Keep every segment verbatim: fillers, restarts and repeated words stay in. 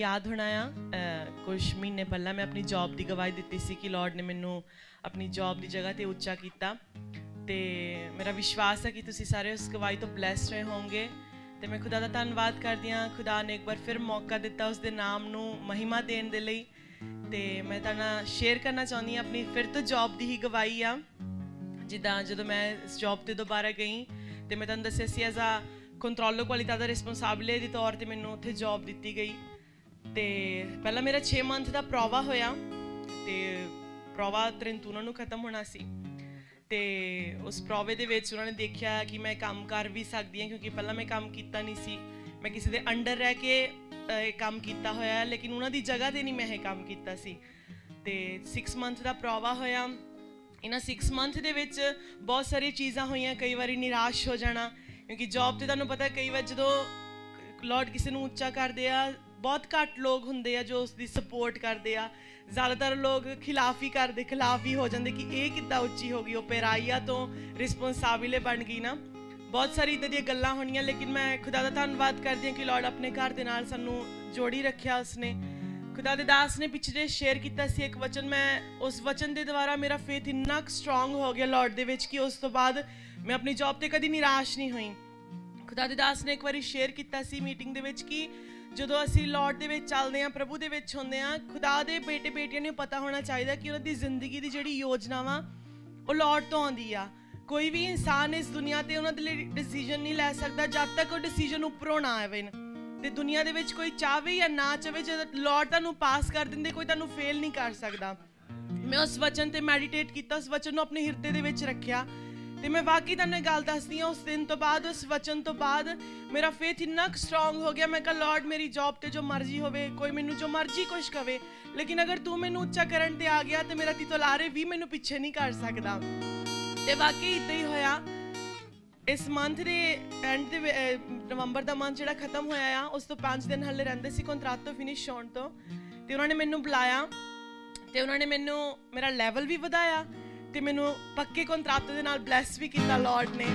याद होना आ कुछ महीने पहला मैं अपनी जॉब की गवाही दी सी कि लॉर्ड ने मैनू अपनी जॉब की जगह पर उच्चा किया। तो मेरा विश्वास है कि तुसी सारे उस गवाही तो ब्लैस रहे होंगे। तो मैं खुदा का धन्यवाद करदी हाँ, खुदा ने एक बार फिर मौका दिता उसके नाम नू महिमा देने दे लई। ते मैं तुहाडे नाल शेयर करना चाहती हाँ अपनी फिर तो जॉब की ही गवाही आ। जिद्दां जदों मैं इस जॉब ते दोबारा गई तो मैं तुहानूं दस्सिया सी एज आ कंट्रोलर क्वालिटी का रिस्पोंसाबिलिटी के तौर पर मैनूं उत्थे जॉब दी गई। तो पहला मेरा छे मंथ का प्रोवा होया, तो प्रोवा तरिंतु उन्होंने खत्म होना सी। तो उस प्रोवे दे विच उन्होंने देखा कि मैं काम कर भी सकती हाँ, क्योंकि पहला मैं काम किया नहीं सी। मैं किसी के अंडर रह के काम किया होया, लेकिन उन्होंने जगह पर नहीं मैं ये काम किया सी। तो सिक्स मंथ का प्रोवा होया। इन्हां सिक्स मंथ दे विच बहुत सारी चीज़ां होईयां। कई बार निराश हो जाना, क्योंकि जॉब तो तुहानूं पता कई बार जो लॉर्ड किसी नूं उच्चा करदे आ बहुत घट लोग होंदे आ जो उसकी सपोर्ट करते आ। ज़्यादातर लोग खिलाफ ही करते खिलाफ ही हो जाते कि ये कितना उच्ची हो गई, वो पेराइया तो रिस्पोंसाबिले बन गई ना। बहुत सारी इदां दी गल्लां होणियां, लेकिन मैं खुदा का धन्नवाद करदी हाँ कि लॉर्ड अपने घर दे नाल सानूं जोड़ी रखिया। उसने खुदा दे दास ने पिछले शेयर किया सी एक वचन, मैं उस वचन के द्वारा मेरा फेथ इन्ना स्ट्रोंग हो गया लॉर्ड दे विच कि उस तो बाद मैं अपनी जॉब ते कदी निराश नहीं हुई। खुदा दे दास ने एक बार शेयर किया सी मीटिंग दे विच कि जो असी लॉर्ड दे विच चलते हैं, प्रभु दे विच होंदे हैं, खुदा दे बेटे बेटियां नूं पता होना चाहिए कि उन्हां दी जिंदगी दी जिहड़ी योजना वा वो लॉर्ड तो आउंदी आ। कोई भी इंसान इस दुनिया ते उन्हां दे लई डिसीजन नहीं लै सकदा जब तक वो डिसीजन उपरों ना आवे। ते दुनिया दे विच कोई चाहे या ना चाहे, जद लॉर्ड तुहानूं पास कर दिंदे कोई तुहानूं फेल नहीं कर सकदा। मैं उस वचन ते मैडिटेट किया, उस वचन नूं अपने हिरदे दे विच रखिया। तो मैं वाकई तुहानूं गल दसदी हाँ, उस दिन तो बाद उस वचन तो बाद मेरा फेथ इन्ना स्ट्रोंग हो गया। मैं कहा लॉर्ड मेरी जॉब ते जो मर्जी होवे, कोई मैनूं जो मर्जी कुछ कवे, लेकिन अगर तू मैनूं उच्चा करन ते आ गया तो मेरा तितलारे भी मैनूं पिछे नहीं कर सकदा। ते वाकई इदां ही होया। इस मंथ के एंड दे नवंबर का मंथ जिहड़ा खत्म होया आ, उस तो पाँच दिन हले रहिंदे सी कंट्रैक्ट तो फिनिश होण तो। ते उन्होंने मैनूं बुलाया, ते उन्होंने मैनूं मेरा लैवल भी वधाया, ते मैनूं पक्के कंट्रैक्ट दे नाल ब्लैस भी किया लॉर्ड ने।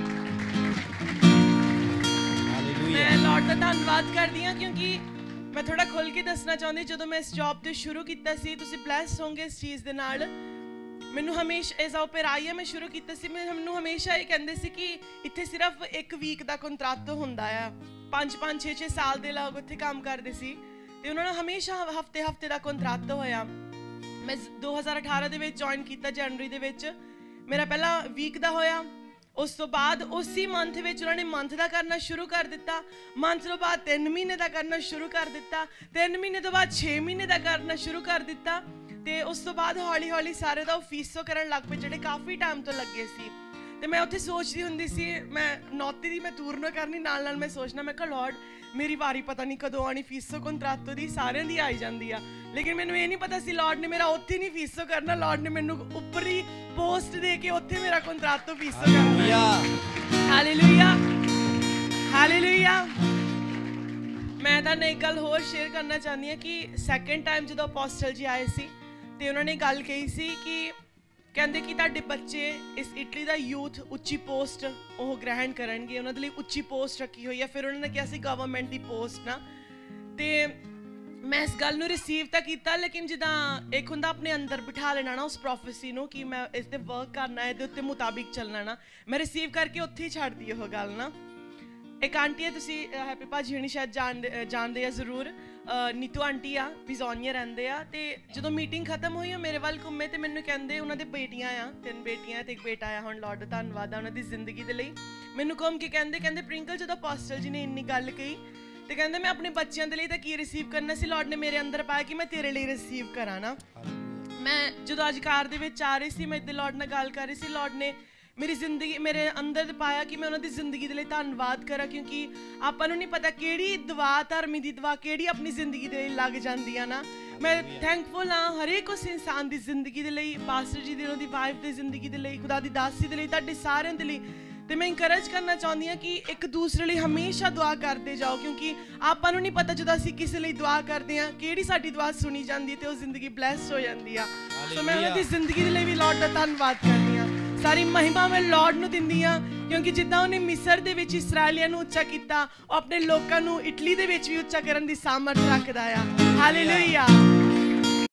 मैं लॉर्ड का धन्नवाद करदी हाँ, क्योंकि मैं थोड़ा खुल के दसना चाहती जो मैं इस जॉब ते शुरू किया सी, तुसीं ब्लैस होंगे इस चीज़ दे नाल। मैनूं हमेशा एज आ पेराइया मैं शुरू किया सी, मैनूं हमेशा ये कहंदे सी कि इत्थे सिर्फ एक वीक का कंट्रैक्ट हुंदा आ, पांच पांच छे छे साल दे लोग उत्थे काम करते सी। ते उन्होंने हमेशा हफ्ते हफ्ते का कंट्रैक्ट होया। मैं दो हज़ार अठारह दे विच जॉइन किया जनवरी दे विच, मेरा पहला वीक का होया। उस तो बाद उसी मंथ विच उन्होंने मंथ का करना शुरू कर दिता, मंथ तो बाद तीन महीने का करना शुरू कर दिता, तीन महीने तो बाद छे महीने का करना शुरू कर दिता। ते उस तो बाद हौली हौली सारे दा फीसो करन लग पे जिहड़े काफ़ी टाइम तो लगे सी। ते मैं उत्थे सोचदी हुंदी सी, मैं नौती दी मैं टूर न करनी, नाल नाल मैं सोचना मैं कहा लॉर्ड मेरी वारी पता नहीं कदों आनी फीसो कंट्रैक्ट दी, सारिਆਂ दी आई जांदी आ। लेकिन मैनूं ये नहीं पता सी लॉर्ड ने मेरा उत्थे नहीं फीसो करना, लॉर्ड ने मैनूं उपरी पोस्ट दे के उत्थे मेरा कंट्रैक्ट फीसो करना। Hallelujah hallelujah. मैं तुहानूं एक गल होर शेयर करना चाहती हाँ कि सैकेंड टाइम जो अपोस्टल जी आए सी ते उन्होंने गल कही सी कि कहते कि तुहाडे बच्चे इस इटली का यूथ उच्ची पोस्ट वो ग्रहण करनगे, उन्होंने लिए उच्ची पोस्ट रखी हुई है। फिर उन्होंने कहा सी गवर्नमेंट की पोस्ट ना। तो मैं इस गल नूं रिसीव तो किया, लेकिन जिदा एक हुंदा अपने अंदर बिठा लेना ना उस प्रोफेसी नूं कि मैं इस ते वर्क करना है, इहदे मुताबिक चलना ना, मैं रिसीव करके उत्थे ही छड्ड दी ओह गल ना। एक आंटी है, तुसी हैप्पी भाजी होनी शायद जान जानते हैं जरूर, नीतू आंटी आ, पिजोनिया रहंदे आ। ते जदों मीटिंग खत्म हुई मेरे वाल घूमे तो मैनूं कहंदे उन्हां दे बेटियां आ, तीन बेटियां ते एक बेटा आ। हुण लॉर्ड दा धन्नवाद उन्हां दी जिंदगी दे लई। मैनूं घूम के कहंदे कहंदे प्रिंकल जदों अपोस्टल जी ने इन्नी गल कही तो कहंदे मैं अपने बच्चों के लिए तो की रिसीव करना सी, लॉर्ड ने मेरे अंदर पाया कि मैं तेरे लिए रिसीव करा ना। मैं जो अज कार दे विच आ रही सी, मैं इधर लॉर्ड नाल गल कर रही सी, लॉर्ड ने मेरी जिंदगी मेरे अंदर पाया कि मैं उन्होंने जिंदगी के लिए धन्नवाद करा, क्योंकि आपां नूं नहीं पता किहड़ी दुआ धर्मी दी दुआ किहड़ी अपनी जिंदगी दे लग जांदी आ ना। मैं थैंकफुल हाँ हर एक उस इंसान की जिंदगी के लिए, पास्टर जी दी उन्हां दी वाइफ की जिंदगी के लिए, खुदा दी दासी दे लिए, तुहाडे सारिਆਂ दे लिए। तो मैं इंकरेज करना चाहती हाँ कि एक दूसरे लिए हमेशा दुआ करते जाओ, क्योंकि आपां नूं नहीं पता जो असीं किसी लिए दुआ करते हैं किहड़ी साडी दुआ सुनी जाती है तो जिंदगी ब्लैस हो जाती है। तो मैं उन्हां दी जिंदगी के लिए भी लॉर्ड का धन्नवाद करती हाँ। सारी महिमा मैं लॉर्ड नूं दिंदी हाँ क्योंकि जिद्दां उन्हें मिस्र दे विच इस्राएलियां नूं उच्चा कीता, ਉਹ ਆਪਣੇ ਲੋਕਾਂ ਨੂੰ ਇਟਲੀ ਦੇ ਵਿੱਚ ਵੀ ਉੱਚਾ ਕਰਨ ਦੀ ਸਾਮਰਥ ਰੱਖਦਾ ਆ। ਹਾਲੇਲੂਇਆ।